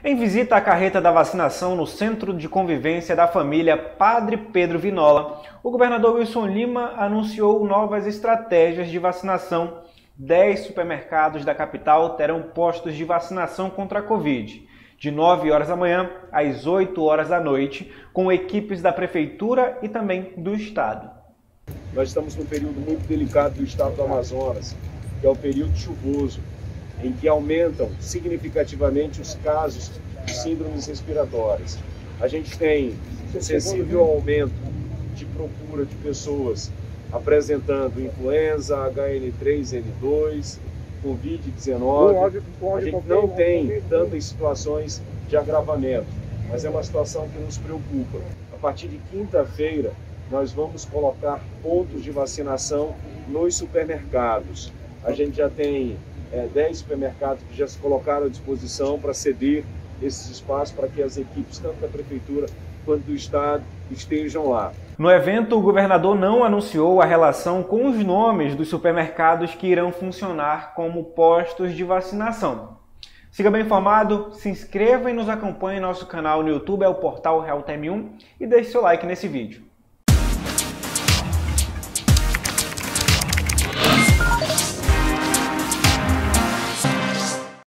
Em visita à carreta da vacinação no Centro de Convivência da Família Padre Pedro Vinola, o governador Wilson Lima anunciou novas estratégias de vacinação. 10 supermercados da capital terão postos de vacinação contra a Covid, de 9 horas da manhã às 8 horas da noite, com equipes da Prefeitura e também do Estado. Nós estamos num período muito delicado do estado do Amazonas, que é o período chuvoso, em que aumentam significativamente os casos de síndromes respiratórias. A gente tem um sensível aumento de procura de pessoas apresentando influenza, HN3N2, Covid-19. A gente não tem tantas situações de agravamento, mas é uma situação que nos preocupa. A partir de quinta-feira, nós vamos colocar pontos de vacinação nos supermercados. A gente já tem 10 supermercados que já se colocaram à disposição para ceder esses espaços para que as equipes, tanto da Prefeitura quanto do Estado, estejam lá. No evento, o governador não anunciou a relação com os nomes dos supermercados que irão funcionar como postos de vacinação. Siga bem informado, se inscreva e nos acompanhe em nosso canal no YouTube, é o portal Realtime 1, e deixe seu like nesse vídeo.